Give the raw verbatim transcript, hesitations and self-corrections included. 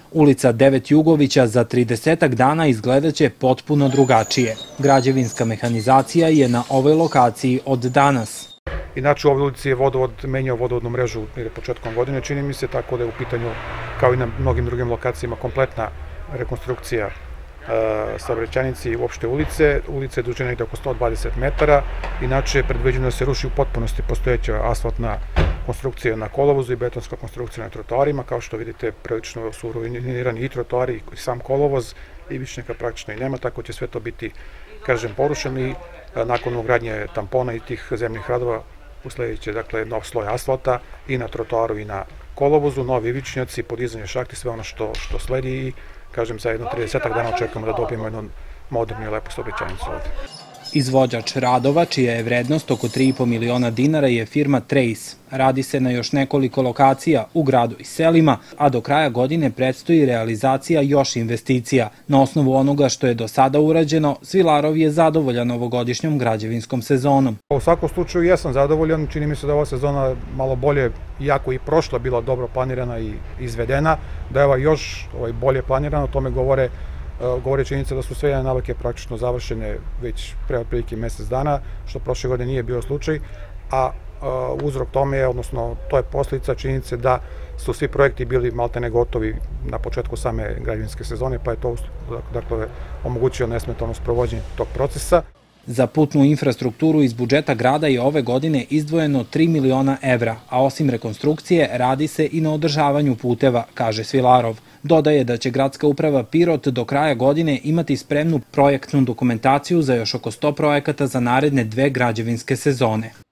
Ulica Devet Jugovića za tridesetak dana izgledaće potpuno drugačije. Građevinska mehanizacija je na ovoj lokaciji od danas. Inače, u ovoj ulici je vodovod menjao vodovodnu mrežu početkom godine, čini mi se, tako da je u pitanju, kao i na mnogim drugim lokacijama, kompletna rekonstrukcija saobraćajnice i uopšte ulice. Ulica je dužina ide oko sto dvadeset metara, inače je predviđeno da se ruši u potpunosti postojeća asfaltna konstrukcija na kolovozu i betonska konstrukcija na trotoarima. Kao što vidite, prilično su ruinirani i trotoari i sam kolovoz, i vičnika praktično i nema, tako će sve to biti, kažem, porušeno i nakon ugradnje tampona i tih zemljih radova usledit će, dakle, nov sloj asfalta i na trotoaru i na kolovozu, novi vičnjaci, podizanje šahti, sve ono što, što sledi i, kažem, za jedno tridesetak dana očekujemo da dobijemo jednu modernu i lepu saobraćajnicu ovde. Izvođač radova, čija je vrednost oko tri i po miliona dinara, je firma Trace. Radi se na još nekoliko lokacija u gradu i selima, a do kraja godine predstoji realizacija još investicija. Na osnovu onoga što je do sada urađeno, Svilarov je zadovoljan ovogodišnjom građevinskom sezonom. U svakom slučaju jesam zadovoljan, čini mi se da ova sezona malo bolje, iako i prošla bila dobro planirana i izvedena, da je ova još bolje planirana, o tome govore govore činjenica da su sve javne nabavke praktično završene već pre otprilike mesec dana, što prošle godine nije bio slučaj, a uzrok tome je, odnosno to je posljedica činjenice da su svi projekti bili maltene gotovi na početku same građevinske sezone, pa je to, dakle, omogućio nesmetano sprovođenje tog procesa. Za putnu infrastrukturu iz budžeta grada je ove godine izdvojeno tri miliona evra, a osim rekonstrukcije radi se i na održavanju puteva, kaže Svilarov. Dodaje da će gradska uprava Pirot do kraja godine imati spremnu projektnu dokumentaciju za još oko sto projekata za naredne dve građevinske sezone.